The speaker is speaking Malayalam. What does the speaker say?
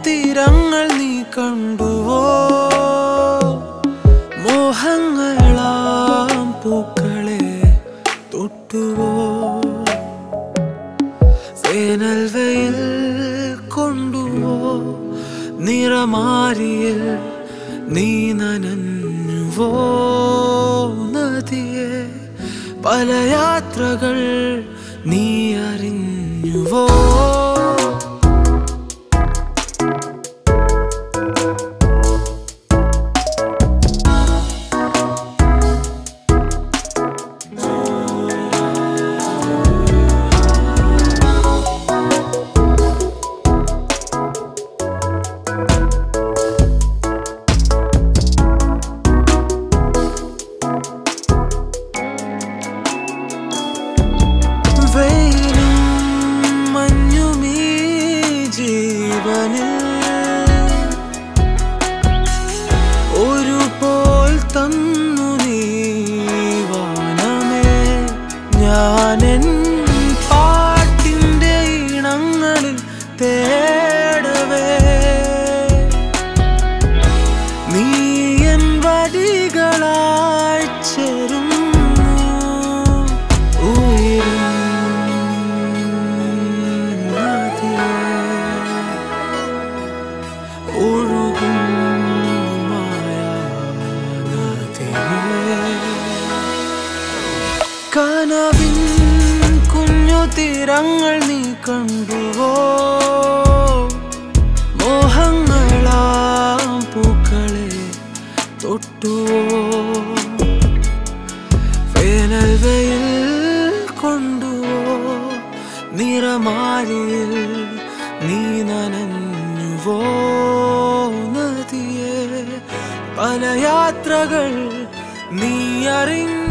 തീരങ്ങൾ നീ കണ്ടുവോ മോഹങ്ങളാം പൂക്കളെ തൊട്ടുവോ വേനൽ വെയിൽ കൊണ്ടുവോ നിറമാരിയിൽ നീ നനഞ്ഞുവോ നദിയെ പല യാത്രകൾ നീ അറിഞ്ഞുവോ ഒരുപോൽ തന്നു നീ വാനമേ ഞാനെൻ പാട്ടിൻ്റെ ഇണങ്ങളിൽ തേടവേ നീ എൻ വടികളായി ചേരുന്നു ഉയരും ഒഴുകും കനവിൻ കുഞ്ഞു തീരങ്ങൾ നീ കണ്ടുവോ മോഹങ്ങളാം പൂക്കളെ തൊട്ടുവോ വേനൽ വെയിൽ കൊണ്ടുവോ നിറമാരിയിൽ നീ നനഞ്ഞുവോ നദിയെ പല യാത്രകൾ നീ അറിഞ്ഞു